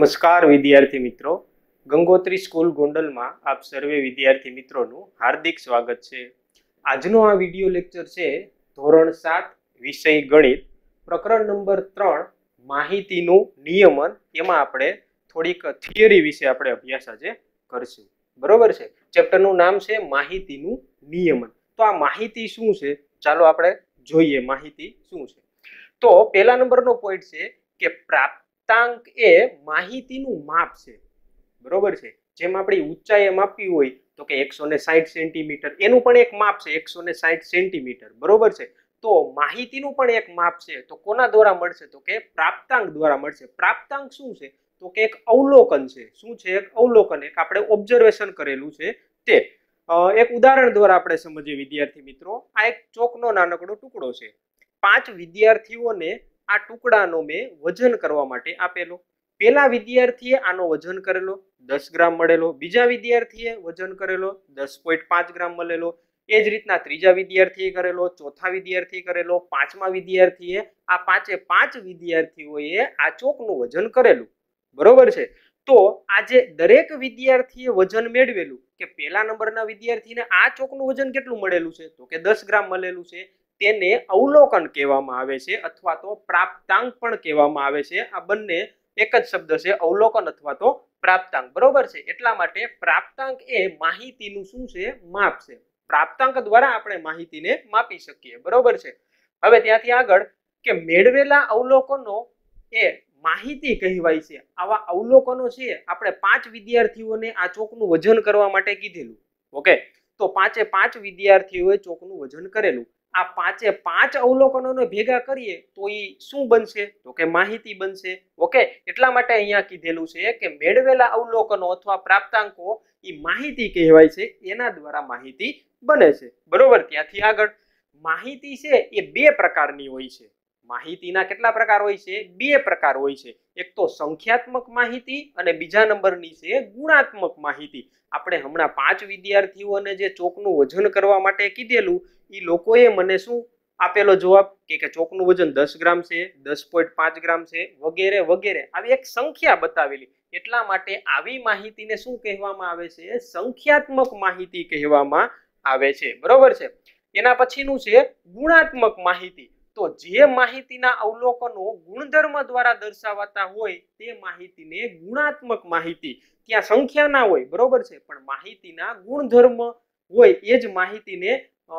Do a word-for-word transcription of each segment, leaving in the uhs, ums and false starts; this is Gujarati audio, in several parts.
નમસ્કાર વિદ્યાર્થી મિત્રો, ગંગોત્રી સ્કૂલ ગોંડલમાં આપ સર્વે વિદ્યાર્થી મિત્રોનું હાર્દિક સ્વાગત છે। આજનો આ વિડિયો લેક્ચર છે ધોરણ સાત વિષય ગણિત, પ્રકરણ નંબર ત્રણ માહિતીનું નિયમન। એમાં આપણે થોડીક થિયરી વિશે આપણે અભ્યાસ આજે કરશું, બરોબર છે। ચેપ્ટરનું નામ છે માહિતીનું નિયમન। તો આ માહિતી શું છે, ચાલો આપણે જોઈએ માહિતી શું છે। તો પહેલા નંબરનો પોઈન્ટ છે કે પ્રાપ્ત પ્રાપ્તાંક એ માહિતીનું માપ છે, બરોબર છે। જેમ આપણી ઊંચાઈએ માપવી હોય તો કે એકસો સાઠ સેન્ટીમીટર, એનું પણ એક માપ છે એકસો સાઠ સેન્ટીમીટર, બરોબર છે। તો માહિતીનું પણ એક માપ છે, તો કોના દ્વારા મળશે તો કે પ્રાપ્તાંક દ્વારા મળશે। પ્રાપ્તાંક શું છે તો કે એક અવલોકન છે। શું છે? એક અવલોકન, એક આપણે ઓબ્ઝર્વેશન કરેલું છે તે। એક ઉદાહરણ દ્વારા આપણે સમજીએ વિદ્યાર્થી મિત્રો। આ એક ચોકનો નાનકડો ટુકડો છે, પાંચ વિદ્યાર્થીઓને આ ટુકડાનો મેં વજન કરવા માટે આપેલો। પહેલા વિદ્યાર્થીએ આનો વજન કરેલો દસ ગ્રામ મળેલો, બીજા વિદ્યાર્થીએ વજન કરેલો દસ પોઈન્ટ પાંચ ગ્રામ મળેલો, એ જ રીતના ત્રીજા વિદ્યાર્થીએ કરેલો, ચોથા વિદ્યાર્થીએ કરેલો, પાંચમા વિદ્યાર્થીએ, આ પાંચે પાંચ વિદ્યાર્થીઓએ આ ચોકનું વજન કરેલું, બરોબર છે। તો આજે દરેક વિદ્યાર્થીએ વજન મેળવેલું કે પહેલા નંબરના વિદ્યાર્થીને આ ચોકનું વજન કેટલું મળેલું છે તો કે દસ ગ્રામ મળેલું છે, તેને અવલોકન કહેવામાં આવે છે અથવા તો પ્રાપ્તાંક પણ કહેવામાં આવે છે। આ બંને એક જ શબ્દ છે, અવલોકન અથવા તો પ્રાપ્તાંક, બરોબર છે। એટલા માટે પ્રાપ્તાંક એ માહિતીનું શું છે? માપ છે। પ્રાપ્તાંક દ્વારા આપણે માહિતીને માપી શકીએ, બરોબર છે। હવે ત્યાંથી આગળ કે મેળવેલા અવલોકનો એ માહિતી કહેવાય છે। આવા અવલોકનો છે આપણે પાંચ વિદ્યાર્થીઓને આ ચોકનું વજન કરવા માટે કીધેલું, ઓકે। તો પાંચે પાંચ વિદ્યાર્થીઓએ ચોકનું વજન કરેલું, આ પાંચે પાંચ અવલોકનોને ભેગા કરીએ તો એ શું બનશે તો કે માહિતી બનશે, ઓકે। એટલા માટે અહીંયા કીધેલું છે કે મેળવેલા અવલોકનો અથવા પ્રાપ્તાંકો એ માહિતી કહેવાય છે, એના દ્વારા માહિતી બને છે, બરોબર। ત્યાંથી આગળ માહિતી છે એ બે પ્રકારની હોય છે। માહિતીના કેટલા પ્રકાર હોય છે? બે પ્રકાર હોય છે। એક તો સંખ્યાત્મક માહિતી અને બીજા નંબરની છે ગુણાત્મક માહિતી। આપણે હમણાં પાંચ વિદ્યાર્થીઓને જે ચોકનું વજન કરવા માટે કીધેલું, એ લોકોએ મને શું આપેલો જવાબ કે કે ચોકનું વજન દસ ગ્રામ છે, દસ પોઈન્ટ પાંચ ગ્રામ છે, વગેરે વગેરે આવી એક સંખ્યા બતાવેલી। એટલા માટે આવી માહિતીને શું કહેવામાં આવે છે? સંખ્યાત્મક માહિતી કહેવામાં આવે છે, બરોબર છે। એના પછીનું છે ગુણાત્મક માહિતી। તો જે માહિતીના અવલોકનો ગુણધર્મ દ્વારા દર્શાવાતા હોય તે માહિતીને ગુણાત્મક માહિતી, ત્યાં સંખ્યા ના હોય, બરોબર છે, પણ માહિતીના ગુણધર્મ હોય એ જ માહિતીને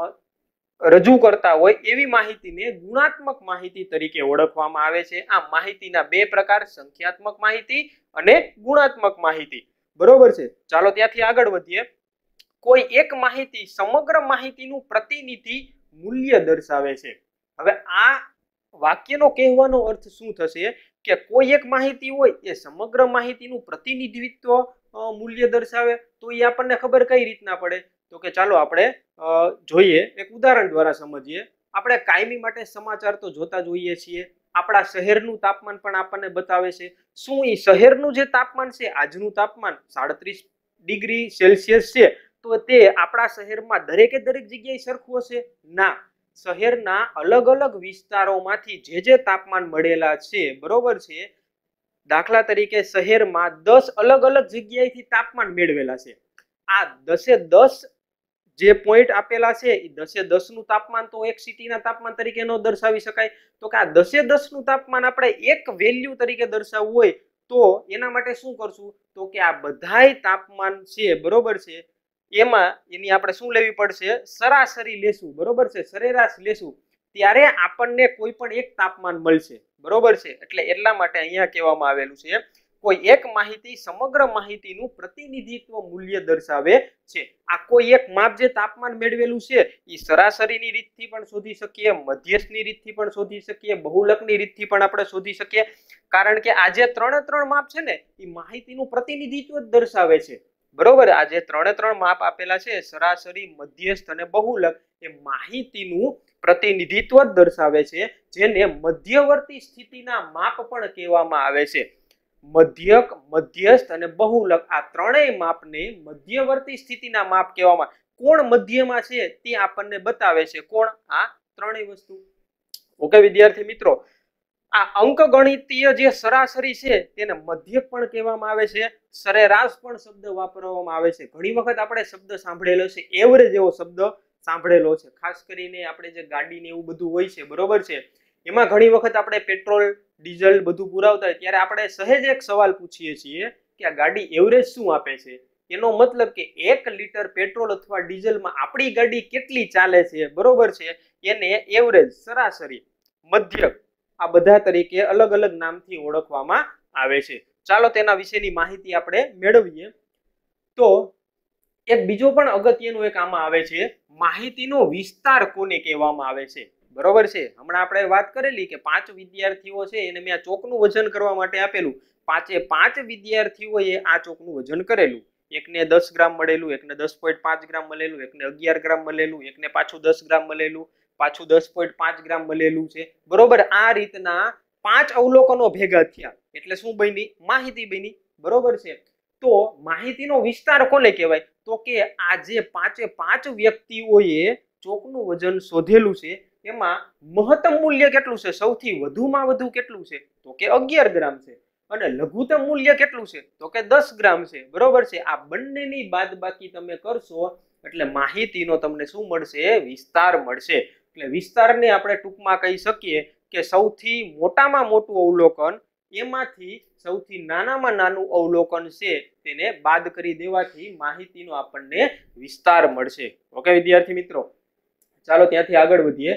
રજૂ કરતા હોય એવી માહિતીને ગુણાત્મક માહિતી તરીકે ઓળખવામાં આવે છે। આ માહિતીના બે પ્રકાર, સંખ્યાત્મક માહિતી અને ગુણાત્મક માહિતી, બરોબર છે। ચાલો ત્યાંથી આગળ વધીએ। કોઈ એક માહિતી સમગ્ર માહિતીનું પ્રતિનિધિ મૂલ્ય દર્શાવે છે। હવે આ વાક્યનો કહેવાનો અર્થ શું થશે કે કોઈ એક માહિતી હોય એ સમગ્ર માહિતીનું પ્રતિનિધિત્વ મૂલ્ય દર્શાવે, તો એ આપણને ખબર કઈ રીતના પડે તો કે ચાલો આપણે જોઈએ, એક ઉદાહરણ દ્વારા સમજીએ। આપણે કાયમી માટે સમાચાર તો જોતા જોઈએ છીએ, આપણા શહેરનું તાપમાન પણ આપણને બતાવે છે। શું એ શહેરનું જે તાપમાન છે, આજનું તાપમાન સાડત્રીસ ડિગ્રી સેલ્સિયસ છે, તો તે આપણા શહેરમાં દરેકે દરેક જગ્યાએ સરખું હશે? ના, શહેરના અલગ અલગ વિસ્તારોમાંથી જે જે તાપમાન મળેલા છે, બરોબર છે, દાખલા તરીકે શહેરમાં દસ અલગ અલગ જગ્યાએથી તાપમાન મેળવેલા છે। આ દસે દસ જે પોઈન્ટ આપેલા છે એ દસે દસ નું તાપમાન તો એક સિટીના તાપમાન તરીકે ન દર્શાવી શકાય, તો કે આ દસે દસ નું તાપમાન આપણે એક વેલ્યુ તરીકે દર્શાવવું હોય તો એના માટે શું કરશું તો કે આ બધાય તાપમાન છે, બરોબર છે, એમાં એની આપણે શું લેવી પડશે? સરાસરી લેશું, બરોબર છે, સરેરાશ લેશું, ત્યારે આપણને કોઈ પણ એક તાપમાન મળશે, બરોબર છે। એટલે એટલા માટે અહીંયા કહેવામાં આવેલું છે કોઈ એક માહિતી સમગ્ર માહિતીનું પ્રતિનિધિત્વ મૂલ્ય દર્શાવે છે। આ કોઈ એક માપ જે તાપમાન મેળવેલું છે એ સરાસરીની રીતથી પણ શોધી શકીએ, મધ્યસ્થની રીતથી પણ શોધી શકીએ, બહુલકની રીતથી પણ આપણે શોધી શકીએ, કારણ કે આ જે ત્રણે ત્રણ માપ છે ને એ માહિતીનું પ્રતિનિધિત્વ જ દર્શાવે છે, બરોબર। આ જે ત્રણે ત્રણ માપ આપેલા છે, સરાસરી, મધ્યસ્થ અને બહુલક, એ માહિતીનું પ્રતિનિધિત્વ જ દર્શાવે છે, જેને મધ્યવર્તી સ્થિતિના માપ પણ કહેવામાં આવે છે। મધ્યક, મધ્યસ્થ અને બહુલક આ ત્રણેય માપને મધ્યવર્તી સ્થિતિના માપ કહેવામાં। કોણ મધ્યમાં છે તે આપણને બતાવે છે, કોણ? આ ત્રણેય વસ્તુ, ઓકે વિદ્યાર્થી મિત્રો। આ અંકગણિતીય જે સરાસરી છે તેને મધ્યક પણ કહેવામાં આવે છે, સરેરાશ પણ શબ્દ વાપરવામાં આવે છે. ઘણી વખત આપણે શબ્દ સાંભળેલો છે, એવરેજ એવો શબ્દ સાંભળેલો છે. ખાસ કરીને આપણે જે ગાડી ને એવું બધું હોય છે, બરોબર છે, એમાં ઘણી વખત આપણે પેટ્રોલ ડીઝલ બધું પુરાવતા હોય ત્યારે આપણે સહેજ એક સવાલ પૂછીએ છીએ કે આ ગાડી એવરેજ શું આપે છે. એનો મતલબ કે એક લીટર પેટ્રોલ અથવા ડીઝલમાં આપણી ગાડી કેટલી ચાલે છે, બરોબર છે, એને એવરેજ, સરાસરી, મધ્યક આ બધા તરીકે અલગ અલગ નામથી ઓળખવામાં આવે છે. ચાલો તેના વિશેની માહિતી આપણે મેળવીએ. તો એક બીજો પણ અગત્યનું એક આમાં આવે છે, માહિતીનો વિસ્તાર કોને કહેવામાં આવે છે, બરોબર છે. હમણાં આપણે વાત કરેલી કે પાંચ વિદ્યાર્થીઓ છે એને મેં આ ચોકનું વજન કરવા માટે આપેલું. પાંચે પાંચ વિદ્યાર્થીઓએ આ ચોકનું વજન કરેલું. એકને દસ ગ્રામ મળેલું, એકને દસ પોઈન્ટ પાંચ ગ્રામ મળેલું, એકને અગિયાર ગ્રામ મળેલું, એકને પાછું દસ ગ્રામ મળેલું, પાછું દસ પોઈન્ટ પાંચ ગ્રામ મળેલું છે, બરોબર. આ રીતના પાંચ અવલોકનો ભેગા થયા એટલે શું બની? માહિતી બની, બરોબર છે. તો માહિતીનો વિસ્તાર કોને કહેવાય? તો કે આ જે પાંચે પાંચ વ્યક્તિઓએ ચોકનું વજન શોધેલું છે એમાં મહત્તમ મૂલ્ય કેટલું છે, સૌથી વધુમાં વધુ કેટલું છે, તો કે અગિયાર ગ્રામ છે, અને લઘુત્તમ મૂલ્ય કેટલું છે, તો કે દસ ગ્રામ છે, બરોબર છે. આ બંનેની બાદબાકી તમે કરશો એટલે માહિતીનો તમને શું મળશે? વિસ્તાર મળશે. એટલે વિસ્તારને આપણે ટૂંકમાં કહી શકીએ કે સૌથી મોટામાં મોટું અવલોકન એમાંથી સૌથી નાનામાં નાનું અવલોકન છે તેને બાદ કરી દેવાથી માહિતીનો આપણને વિસ્તાર મળશે. ઓકે વિદ્યાર્થી મિત્રો, ચાલો ત્યાંથી આગળ વધીએ.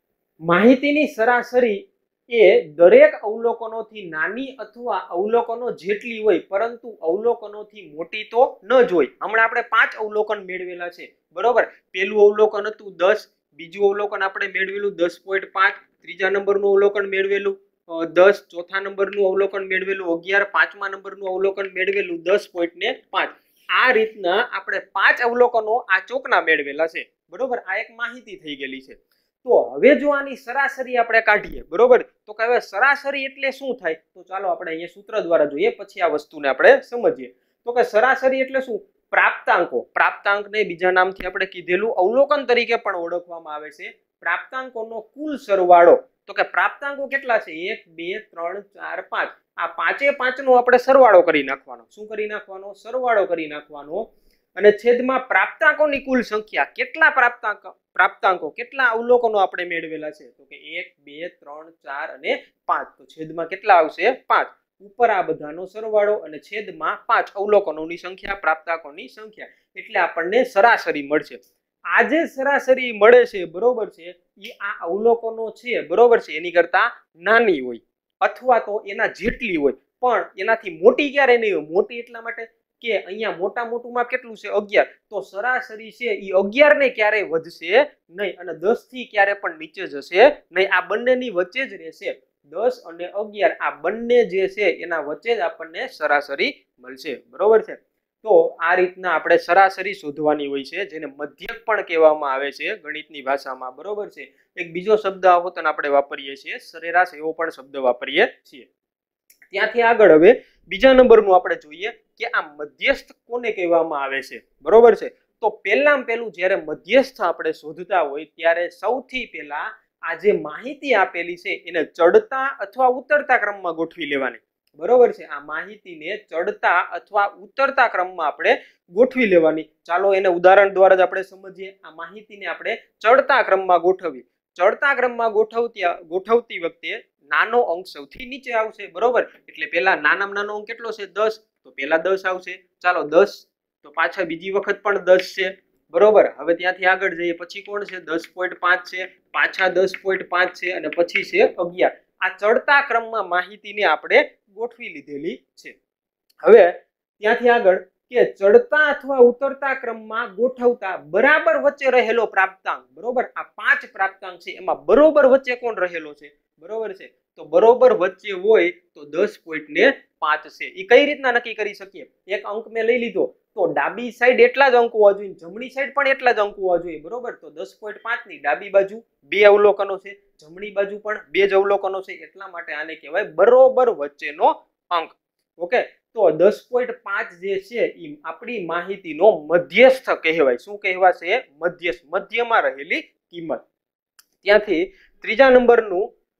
માહિતીની સરાસરી એ દરેક અવલોકનોથી નાની અથવા અવલોકનો જેટલી હોય પરંતુ અવલોકનોથી મોટી તો ન જ હોય. હમણાં આપણે પાંચ અવલોકન મેળવેલા છે, બરોબર. પેલું અવલોકન હતું દસ, બીજું અવલોકન આપણે મેળવેલું દસ પોઈન્ટ પાંચ, ત્રીજા નંબરનું અવલોકન મેળવેલું દસ, ચોથા નંબરનું અવલોકન મેળવેલું અગિયાર, પાંચમા નંબરનું અવલોકન મેળવેલું દસ પોઈન્ટ ને પાંચ. આ રીતના આપણે પાંચ અવલોકનો આ ચોકના મેળવેલા છે, બરોબર. આ એક માહિતી થઈ ગયેલી છે. તો હવે જો આની સરાસરી આપણે કાઢીએ, બરોબર, તો કે હવે સરાસરી એટલે શું થાય? તો ચાલો આપણે અહીંયા સૂત્ર દ્વારા જોઈએ, પછી આ વસ્તુને આપણે સમજીએ. તો કે સરાસરી એટલે શું? પ્રાપ્તાંકો. પ્રાપ્તાંકને બીજા નામથી આપણે કીધેલું અવલોકન તરીકે પણ ઓળખવામાં આવે છે. પ્રાપ્તાંકોનો કુલ સરવાળો. તો કે પ્રાપ્તાંકો કેટલા છે? એક, બે, ત્રણ, ચાર, પાંચ. આ પાંચે પાંચનો આપણે સરવાળો કરી નાખવાનો. શું કરી નાખવાનો? સરવાળો કરી નાખવાનો. અને છેદમાં પ્રાપ્તાંકોની કુલ સંખ્યા. કેટલા પ્રાપ્તાંક પ્રાપ્તાંકો કેટલા અવલોકનો આપણે મેળવેલા છે? તો કે એક, બે, ત્રણ, ચાર અને પાંચ. તો છેદમાં કેટલા આવશે? પાંચ. ઉપર આ બધાનો સરવાળો અને છેદમાં પાંચ અવલોકનોની સંખ્યા, પ્રાપ્તાંકોની સંખ્યા, એટલે આપણને સરાસરી મળશે. આ જે સરાસરી મળે છે, બરોબર છે, એ આ અવલોકનો છે, બરોબર છે, એની કરતા નાની હોય અથવા તો એના જેટલી હોય, પણ એનાથી મોટી ક્યારે નહીં હોય. મોટી એટલા માટે કે અહીંયા મોટા મોટુંમાં કેટલું છે? અગિયાર. તો સરાસરી છે એ અગિયાર ને ક્યારે વધશે નહીં અને દસ થી ક્યારે પણ નીચે જશે નહીં. આ બંનેની વચ્ચે જ રહેશે. દસ અને અગિયાર આ બંને જે છે એના વચ્ચે જ આપણને સરાસરી મળશે, બરોબર છે. તો આ રીતના આપણે સરાસરી શોધવાની હોય છે, જેને મધ્યક પણ કહેવામાં આવે છે ગણિતની ભાષામાં, બરોબર છે. એક બીજો શબ્દ આવતન આપણે વાપરીએ છીએ, સરેરાશ એવો પણ શબ્દ વાપરીએ છીએ. ત્યાંથી આગળ હવે બીજા નંબરનું આપણે જોઈએ કે આ મધ્યસ્થ કોને કહેવામાં આવે છે, બરોબર છે. તો પહેલામાં પહેલું જ્યારે મધ્યસ્થ આપણે શોધતા હોય ત્યારે સૌથી પહેલા આ જે માહિતી આપેલી છે એને ચડતા અથવા ઉતરતા ક્રમમાં ગોઠવી લેવાની, બરોબર છે. આ માહિતીને ચડતા અથવા ઉતરતા ક્રમમાં આપણે ગોઠવી લેવાની. ચાલો એને ઉદાહરણ દ્વારા જ આપણે સમજીએ. આ માહિતીને આપણે ચડતા ક્રમમાં ગોઠવી. ચડતા ક્રમમાં ગોઠવતી ગોઠવતી વખતે નાનો અંક સૌથી નીચે આવશે, બરોબર. એટલે પેલા નાનામાં નાનો અંક કેટલો છે? દસ. તો પેલા દસ આવશે. ચાલો દસ, તો પાછા બીજી વખત પણ દસ છે, બરોબર. હવે ત્યાંથી આગળ જઈએ, પછી કોણ છે? દસ પોઈન્ટ પાંચ છે, પાછા દસ પોઈન્ટ પાંચ છે અને પછી છે અગિયાર. આ ચડતા ક્રમમાં માહિતીને આપણે ગોઠવી લીધેલી છે. હવે ત્યાંથી આગળ કે ચડતા અથવા ઉતરતા ક્રમમાં ગોઠવતા બરાબર વચ્ચે રહેલો પ્રાપ્તાંક, બરોબર. આ પાંચ પ્રાપ્તાંક છે એમાં બરોબર વચ્ચે કોણ રહેલો છે? બરોબર છે. તો બરોબર વચ્ચે હોય તો દસ પોઈન્ટ ને પાંચ છે. એ કઈ રીતના નક્કી કરી શકીએ? એક અંક મેં લઈ લીધો તો ડાબી સાઈડ એટલા જ અંક હોવા જોઈએ, જમણી સાઈડ પણ એટલા જ અંક હોવા જોઈએ, બરોબર. તો દસ પોઈન્ટ પાંચ ની ડાબી બાજુ બે અવલોકનો છે, જમણી બાજુ પણ બે જ અવલોકનો છે, એટલા માટે આને કહેવાય બરોબર વચ્ચેનો અંક. ઓકે. તો દસ પોઈન્ટ પાંચ જે છે એ આપણી માહિતીનો મધ્યસ્થ કહેવાય. શું કહેવાશે? મધ્યસ્થ, મધ્યમાં રહેલી કિંમત. ત્યાંથી ત્રીજા નંબરનું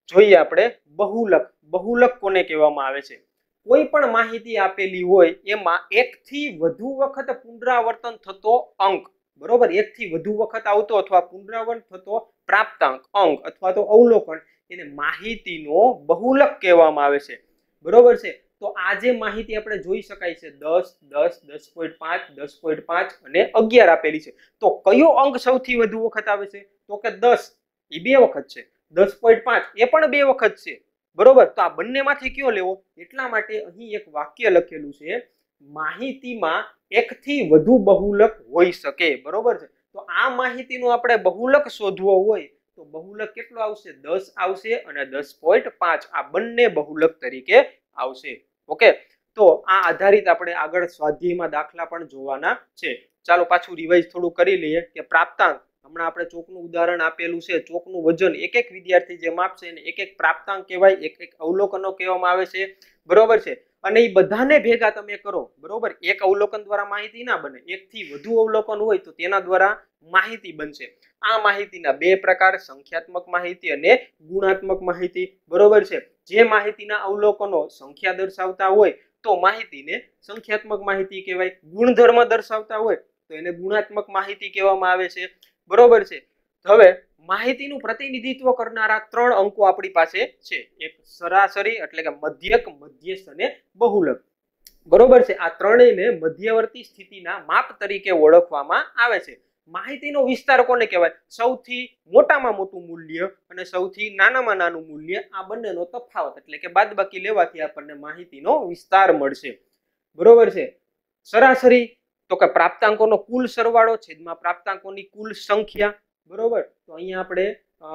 જોઈએ આપણે બહુલક. બહુલક કોને કહેવામાં આવે છે? કોઈ પણ માહિતી આપેલી હોય એમાં એક થી વધુ વખત પુનરાવર્તન થતો અંક, બરોબર, એક થી વધુ વખત આવતો અથવા પુનરાવર્તન થતો પ્રાપ્તાંક, અંક અથવા તો અવલોકન, એને માહિતીનો બહુલક કહેવામાં આવે છે. બરોબર છે. તો આ જે માહિતી આપણે જોઈ શકાય છે દસ, દસ, દસ પોઈન્ટ પાંચ, દસ પોઈન્ટ પાંચ અને અગિયાર આપેલી છે. તો કયો અંક સૌથી વધુ વખત આવે છે? તો કે દસ, એ બે વખત છે. દસ પોઈન્ટ પાંચ એ પણ બે વખત છે. બરોબર. તો આ બંનેમાંથી કયો લેવો? એટલા માટે અહીં એક વાક્ય લખેલું છે, માહિતીમાં એક થી વધુ બહુલક હોઈ શકે. બરોબર છે. તો આ માહિતીનો આપણે બહુલક શોધવો હોય તો બહુલક કેટલો આવશે? દસ આવશે અને દસ પોઈન્ટ પાંચ, આ બંને બહુલક તરીકે આવશે. ઓકે. તો આ આધારિત આપણે આગળ સ્વાધ્યાયમાં દાખલા પણ જોવાના છે. ચાલો પાછું રિવાઇઝ થોડું કરી લઈએ કે પ્રાપ્તાંક, હમણાં આપણે ચોકનું ઉદાહરણ આપેલું છે, ચોકનું વજન એક એક વિદ્યાર્થી જે માપશે એને એક એક પ્રાપ્તાંક કહેવાય, એક એક અવલોકનો કહેવામાં આવે છે. બરોબર છે. અને એ બધાને ભેગા તમે કરો, બરોબર, એક અવલોકન દ્વારા માહિતી ના બને, એક થી વધુ અવલોકન હોય તો તેના દ્વારા માહિતી બનશે. આ માહિતીના બે પ્રકાર, સંખ્યાત્મક માહિતી અને ગુણાત્મક માહિતી. બરોબર છે. જે માહિતીના અવલોકનો સંખ્યા દર્શાવતા હોય તો માહિતીને સંખ્યાત્મક માહિતી કહેવાય, ગુણધર્મ દર્શાવતા હોય તો એને ગુણાત્મક માહિતી કહેવામાં આવે છે. બરોબર છે. હવે માહિતીનું પ્રતિનિધિત્વ કરનારા ત્રણ અંકો આપણી પાસે છે, એક સરાસરી એટલે કે મધ્યક, મધ્યસ્થ અને બહુલક. બરોબર છે. આ ત્રણેયને મધ્યવર્તી સ્થિતિના માપ તરીકે ઓળખવામાં આવે છે. માહિતીનો વિસ્તાર કોને કહેવાય? સૌથી મોટામાં મોટું મૂલ્ય અને સૌથી નાનામાં નાનું મૂલ્ય, આ બંનેનો તફાવત એટલે કે બાદબાકી લેવાથી આપણને માહિતીનો વિસ્તાર મળશે. બરોબર છે. સરાસરી તો કે પ્રાપ્તાંકોનો કુલ સરવાળો છેદમાં પ્રાપ્તાંકોની કુલ સંખ્યા. બરોબર. તો અહીંયા આપણે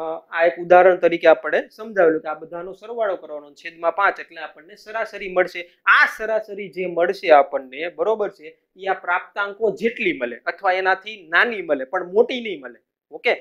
આ એક ઉદાહરણ તરીકે આપણે સમજાવેલું કે આ બધાનો સરવાળો કરવાનો, છેદમાં પાંચ એટલે આપણને સરાસરી મળશે. આ સરાસરી જે મળશે આપણને, બરોબર છે, એ આ પ્રાપ્તાંકો જેટલી મળે અથવા એનાથી નાની મળે, પણ મોટી નહીં મળે. ઓકે.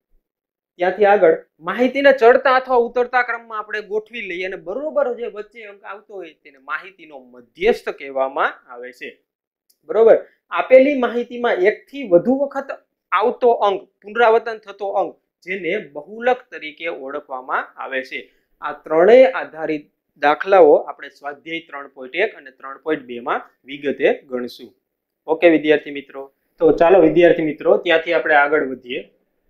ત્યાંથી આગળ માહિતીને ચડતા અથવા ઉતરતા ક્રમમાં આપણે ગોઠવી લઈએ અને બરોબર જે વચ્ચે અંક આવતો હોય તેને માહિતીનો મધ્યસ્થ કહેવામાં આવે છે. બરોબર. આપેલી માહિતીમાં એક થી વધુ વખત આવતો અંક, પુનરાવર્તન થતો અંક, જેને બહુલક તરીકે ઓળખવામાં આવે છે. આ ત્રણેય આધારિત દાખલાઓ આપણે સ્વાધ્યાય ત્રણ પોઈન્ટ એક અને ત્રણ પોઈન્ટ બે માં વિગતે ગણશું. ઓકે વિદ્યાર્થી મિત્રો. તો ચાલો વિદ્યાર્થી મિત્રો ત્યાંથી આપણે આગળ વધીએ.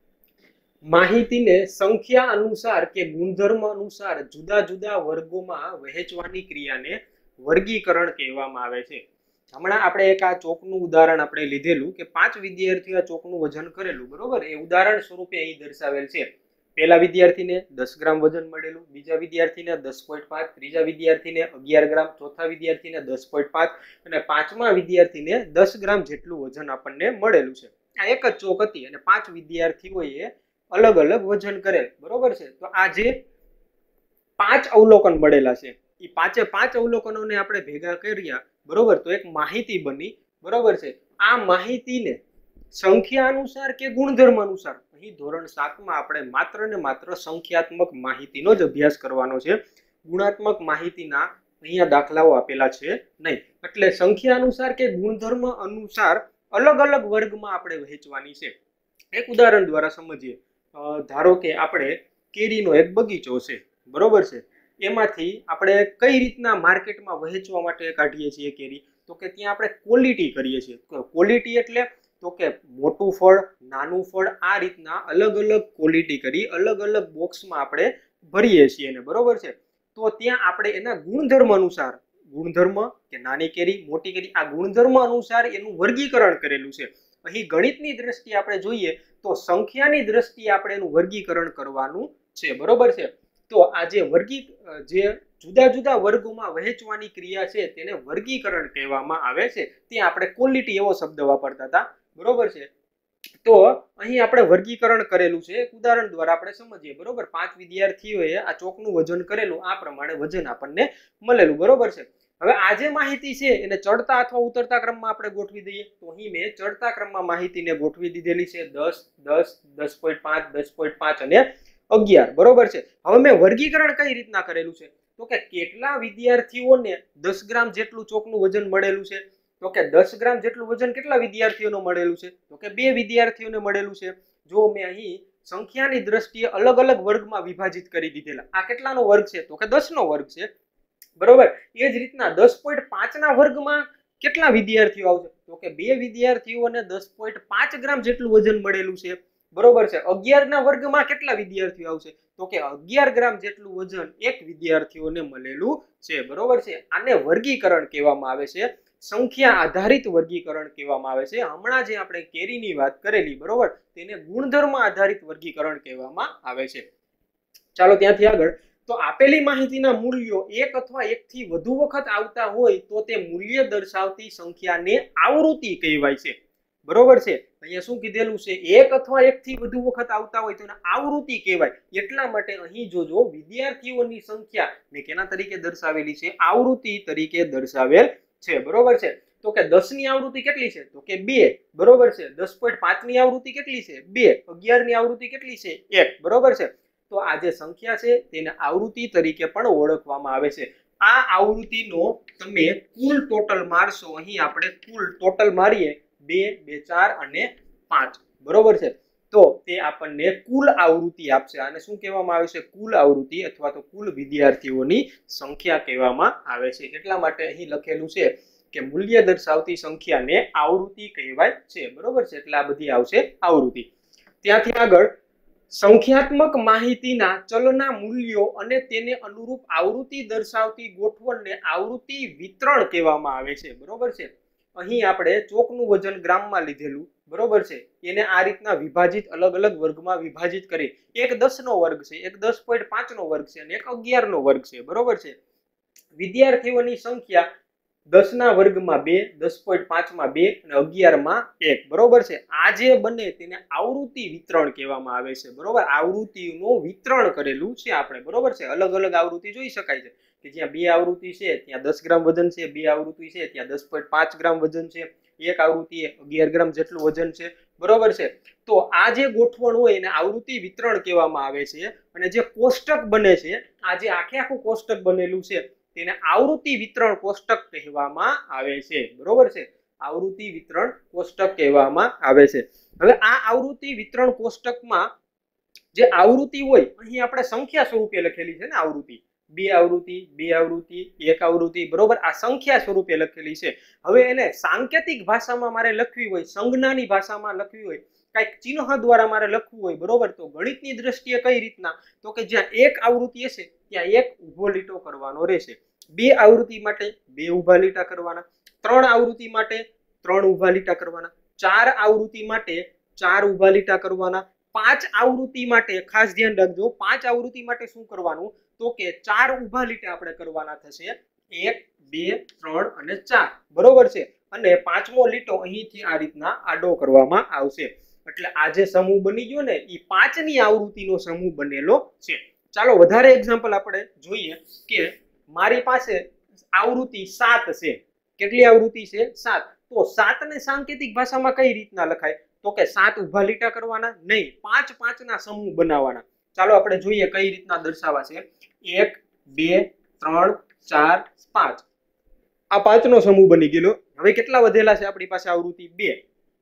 માહિતીને સંખ્યા અનુસાર કે ગુણધર્મ અનુસાર જુદા જુદા વર્ગોમાં વહેંચવાની ક્રિયાને વર્ગીકરણ કહેવામાં આવે છે. હમણાં આપણે એક આ ચોકનું ઉદાહરણ આપણે લીધેલું કે પાંચ વિદ્યાર્થીઓ આ ચોકનું વજન કરેલું, બરોબર, એ ઉદાહરણ સ્વરૂપે અહીં દર્શાવેલ છે. પહેલા વિદ્યાર્થીને દસ ગ્રામ વજન મળેલું, બીજા વિદ્યાર્થીને દસ પોઈન્ટ પાંચ, ત્રીજા વિદ્યાર્થીને અગિયાર ગ્રામ, ચોથા વિદ્યાર્થીને દસ પોઈન્ટ પાંચ અને પાંચમા વિદ્યાર્થીને દસ ગ્રામ જેટલું વજન આપણને મળેલું છે. આ એક જ ચોક હતી અને પાંચ વિદ્યાર્થીઓએ અલગ અલગ વજન કરેલ. બરોબર છે. તો આ જે પાંચ અવલોકન મળેલા છે એ પાંચે પાંચ અવલોકનોને આપણે ભેગા કર્યા, બરોબર, તો એક માહિતી બની. બરોબર છે. આ માહિતીને સંખ્યા અનુસાર કે ગુણધર્મ અનુસાર, અહીં ધોરણ સાત માં આપણે માત્ર ને માત્ર સંખ્યાત્મક માહિતીનો જ અભ્યાસ કરવાનો છે. ગુણાત્મક માહિતીના અહીંયા દાખલાઓ આપેલા છે નહીં. એટલે સંખ્યા અનુસાર કે ગુણધર્મ અનુસાર અલગ અલગ વર્ગમાં આપણે વહેંચવાની છે. એક ઉદાહરણ દ્વારા સમજીએ. ધારો કે આપણે કેરીનો એક બગીચો છે, બરોબર છે, એમાંથી આપણે કઈ રીતના માર્કેટમાં વહેંચવા માટે કાઢીએ છીએ કેરી? તો કે ત્યાં આપણે ક્વોલિટી કરીએ છીએ. ક્વોલિટી એટલે તો કે મોટું ફળ, નાનું ફળ, આ રીતના અલગ અલગ ક્વોલિટી કરી અલગ અલગ બોક્સમાં આપણે ભરીએ છીએ ને, બરોબર છે. તો ત્યાં આપણે એના ગુણધર્મ અનુસાર, ગુણધર્મ કે નાની કેરી, મોટી કેરી, આ ગુણધર્મ અનુસાર એનું વર્ગીકરણ કરેલું છે. અહીં ગણિતની દ્રષ્ટિએ આપણે જોઈએ તો સંખ્યાની દ્રષ્ટિએ આપણે એનું વર્ગીકરણ કરવાનું છે. બરોબર છે. તો આ જે વર્ગી જે જુદા જુદા વર્ગોમાં વહેંચવાની ક્રિયા છે તેને વર્ગીકરણ કહેવામાં આવે છે. ત્યાં આપણે ક્વોલિટી એવો શબ્દ વાપરતા હતા. બરોબર છે. તો અહીં આપણે વર્ગીકરણ કરેલું છે. એક ઉદાહરણ દ્વારા આપણે સમજીએ. બરોબર. પાંચ વિદ્યાર્થીઓએ આ ચોકનું વજન કરેલું, આ પ્રમાણે વજન આપણને મળેલું. બરોબર છે. હવે આ જે માહિતી છે એને ચડતા અથવા ઉતરતા ક્રમમાં આપણે ગોઠવી દઈએ. તો અહીં મેં ચડતા ક્રમમાં માહિતીને ગોઠવી દીધેલી છે. દસ, દસ, દસ પોઈન્ટ પાંચ, દસ પોઈન્ટ પાંચ અને અગિયાર. બરોબર છે. હવે મેં વર્ગીકરણ કઈ રીતના કરેલું છે? તો કે કેટલા વિદ્યાર્થીઓને દસ ગ્રામ જેટલું ચોકનું વજન મળેલું છે? તો કે દસ ગ્રામ જેટલું વજન કેટલા વિદ્યાર્થીઓને મળેલું છે? તો કે બે વિદ્યાર્થીઓને મળેલું છે. જો મેં અહીં સંખ્યાની દ્રષ્ટિએ અલગ અલગ વર્ગમાં વિભાજિત કરી દીધેલા. આ કેટલાનો વર્ગ છે? તો કે દસ નો વર્ગ છે, બરોબર. એ જ રીતના દસ પોઈન્ટ પાંચ ના વર્ગમાં કેટલા વિદ્યાર્થીઓ આવશે? તો કે બે વિદ્યાર્થીઓને દસ પોઈન્ટ પાંચ ગ્રામ જેટલું વજન મળેલું છે, બરોબર છે. અગિયાર ના વર્ગમાં કેટલા વિદ્યાર્થીઓ આવશે? તો કે અગિયાર ગ્રામ જેટલું વજન એક વિદ્યાર્થીઓને મળેલું છે, બરોબર છે. આને વર્ગીકરણ કહેવામાં આવે છે, સંખ્યા આધારિત વર્ગીકરણ કહેવામાં આવે છે. હમણાં જે આપણે કેરીની વાત કરેલી, બરોબર, તેને ગુણધર્મ આધારિત વર્ગીકરણ કહેવામાં આવે છે. ચાલો ત્યાંથી આગળ. તો આપેલી માહિતીના મૂલ્યો એક અથવા એક થી વધુ વખત આવતા હોય તો તે મૂલ્ય દર્શાવતી સંખ્યાને આવૃત્તિ કહેવાય છે, બરોબર છે. અહીંયા શું કીધેલું છે? એક અથવા એક થી વધુ વખત આવતા હોય તો એને આવૃત્તિ કહેવાય. એટલા માટે અહીં જોજો વિદ્યાર્થીઓની સંખ્યા મેં કેના તરીકે દર્શાવેલી છે? આવૃત્તિ તરીકે દર્શાવેલ છે, બરોબર છે. તો કે દસ ની આવૃત્તિ કેટલી છે? તો કે બે, બરોબર છે. દસ પોઈન્ટ પાંચ ની આવૃત્તિ કેટલી છે? બે. અગિયાર ની આવૃત્તિ કેટલી છે? એક, બરોબર છે. તો આ જે સંખ્યા છે તેને આવૃત્તિ તરીકે પણ ઓળખવામાં આવે છે. આ આવૃત્તિનો તમે કુલ ટોટલ મારશો, અહીં આપણે કુલ ટોટલ મારીએ બે, બે, ચાર અને પાંચ, બરોબર છે. તો તે આપણને કુલ આવૃત્તિ આપશે. આને શું કહેવામાં આવે છે? કુલ આવૃત્તિ અથવા તો કુલ વિદ્યાર્થીઓની સંખ્યા કહેવામાં આવે છે. એટલા માટે અહીં લખેલું છે કે મૂલ્ય દર્શાવતી સંખ્યાને આવૃત્તિ કહેવાય છે, બરોબર છે. એટલે આ બધી આવશે આવૃત્તિ. ત્યાંથી આગળ સંખ્યાત્મક માહિતીના ચલના મૂલ્યો અને તેને અનુરૂપ આવૃત્તિ દર્શાવતી ગોઠવણને આવૃત્તિ વિતરણ કહેવામાં આવે છે, બરોબર છે. અહીં આપણે ચોકનું વજન ગ્રામમાં લીધેલું, બરોબર છે. એને આ રીતના વિભાજિત અલગ અલગ વર્ગમાં વિભાજિત કરી. એક દસ નો વર્ગ છે, એક દસ પોઈન્ટ પાંચ નો વર્ગ છે અને એક અગિયાર નો વર્ગ છે, બરોબર છે. વિદ્યાર્થીઓની સંખ્યા દસ ના વર્ગમાં બે, દસ પોઈન્ટ પાંચ માં બે અને અગિયાર માં એક, બરોબર છે. આ જે બને તેને આવૃત્તિ વિતરણ કહેવામાં આવે છે, બરોબર. આવૃત્તિનું વિતરણ કરેલું છે આપણે, બરોબર છે. અલગ અલગ આવૃત્તિ જોઈ શકાય છે કે જ્યાં બે આવૃત્તિ છે ત્યાં દસ ગ્રામ વજન છે, બે આવૃત્તિ છે ત્યાં દસ પોઈન્ટ પાંચ ગ્રામ વજન છે, એક આવૃત્તિ અગિયાર ગ્રામ જેટલું વજન છે, બરોબર છે. તો આ જે ગોઠવણ હોય એને આવૃત્તિ વિતરણ કહેવામાં આવે છે. અને જે કોષ્ટક બને છે, આ જે આખે આખું કોષ્ટક બનેલું છે તેને આવૃત્તિ વિતરણ કોષ્ટક કહેવામાં આવે છે, બરોબર છે. આવૃત્તિ વિતરણ કોષ્ટક કહેવામાં આવે છે. હવે આ આવૃત્તિ વિતરણ કોષ્ટકમાં જે આવૃત્તિ હોય, અહીં આપણે સંખ્યા સ્વરૂપે લખેલી છે ને આવૃત્તિ, બે આવૃત્તિ, બે આવૃત્તિ, એક આવૃત્તિ, બરોબર. આ સંખ્યા સ્વરૂપે લખેલી છે. હવે એને સાંકેતિક ભાષામાં મારે લખવી હોય, સંજ્ઞાની ભાષામાં લખવી હોય, કઈક ચિહ્ન દ્વારા મારે લખવું હોય, બરોબર, તો ગણિતની દ્રષ્ટિએ કઈ રીતના? તો કે જ્યાં એક આવૃત્તિ હશે ત્યાં એક ઉભો લીટો કરવાનો રહેશે. બે આવૃત્તિ માટે બે ઉભા લીટા કરવાના, ત્રણ આવૃત્તિ માટે ત્રણ ઉભા લીટા કરવાના, ચાર આવૃત્તિ માટે ચાર ઉભા લીટા કરવાના, પાંચ આવૃત્તિ માટે ખાસ ધ્યાન રાખજો, પાંચ આવૃત્તિ માટે શું કરવાનું? તો કે ચાર ઉભા લીટા આપણે કરવાના થશે. એક, બે, ત્રણ અને ચાર, બરોબર છે. અને પાંચમો લીટો અહીંથી આ રીતના આડો કરવામાં આવશે. એટલે આ જે સમૂહ બની ગયો ને એ પાંચની આવૃત્તિનો સમૂહ બનેલો છે. ચાલો વધારે એક્ઝામ્પલ આપણે જોઈએ કે મારી પાસે આવૃત્તિ સાત છે. કેટલી આવૃત્તિ છે? સાત. તો સાત ને સાંકેતિક ભાષામાં કઈ રીતના લખાય? તો કે સાત ઉભા લીટા કરવાના નહીં, પાંચ પાંચ ના સમૂહ બનાવવાના. ચાલો આપણે જોઈએ કઈ રીતના દર્શાવવા છે. એક, બે, ત્રણ, ચાર, પાંચ. આ પાંચ નો સમૂહ બની ગયેલો. હવે કેટલા વધેલા છે આપણી પાસે આવૃત્તિ? બે.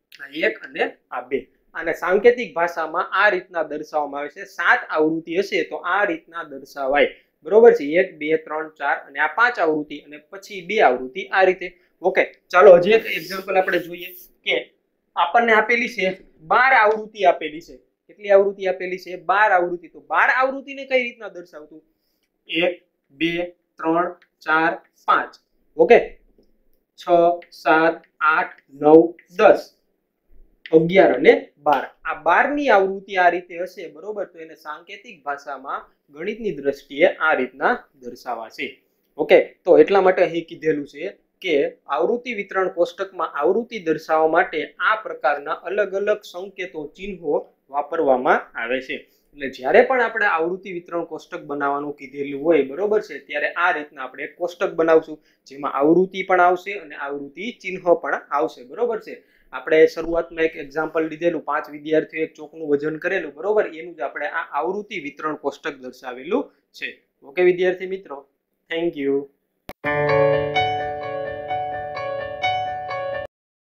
એક અને આ બે. અને સાંકેતિક ભાષામાં આ રીતના દર્શાવવામાં આવે છે. સાત આવૃત્તિ હશે તો આ રીતના દર્શાવાય, બરોબર છે. એક, બે, ત્રણ, ચાર અને આ પાંચ આવૃત્તિ અને પછી બે આવૃત્તિ આ રીતે. ઓકે, ચાલો હજી એક એક્ઝામ્પલ આપણે જોઈએ કે આપણને આપેલી છે બાર આવૃત્તિ આપેલી છે. કેટલી આવૃત્તિ આપેલી છે? બાર આવૃત્તિ. તો બાર આવૃત્તિને કઈ રીતના દર્શાવતું? એક, બે, ત્રણ, ચાર, પાંચ. ઓકે, છ, સાત, આઠ, નવ, દસ, અગિયાર અને બાર. આ બાર ની આવૃત્તિ આ રીતે હશે, બરોબર. તો એને સાંકેતિક ભાષામાં ગણિતની દ્રષ્ટિએ આ રીતના દર્શાવાશે. ઓકે, તો એટલા માટે અહીં કીધેલું છે કે આવૃત્તિ વિતરણ કોષ્ટકમાં આવૃત્તિ દર્શાવવા માટે આ પ્રકારના અલગ અલગ સંકેતો, ચિહ્નો વાપરવામાં આવે છે. એટલે જ્યારે પણ આપણે આવૃત્તિ વિતરણ કોષ્ટક બનાવવાનું કીધેલું હોય, બરોબર છે, ત્યારે આ રીતના આપણે એક કોષ્ટક બનાવશું જેમાં આવૃત્તિ પણ આવશે અને આવૃત્તિ ચિહ્ન પણ આવશે, બરોબર છે. આપણે શરૂઆતમાં એક એક્ઝામ્પલ લીધેલું, પાંચ વિદ્યાર્થીઓ એક ચોકનું વજન કરેલું, બરોબર, એનું જ આપણે આ આવૃત્તિ વિતરણ કોષ્ટક દર્શાવેલું છે. ઓકે વિદ્યાર્થી મિત્રો, થેન્ક યુ.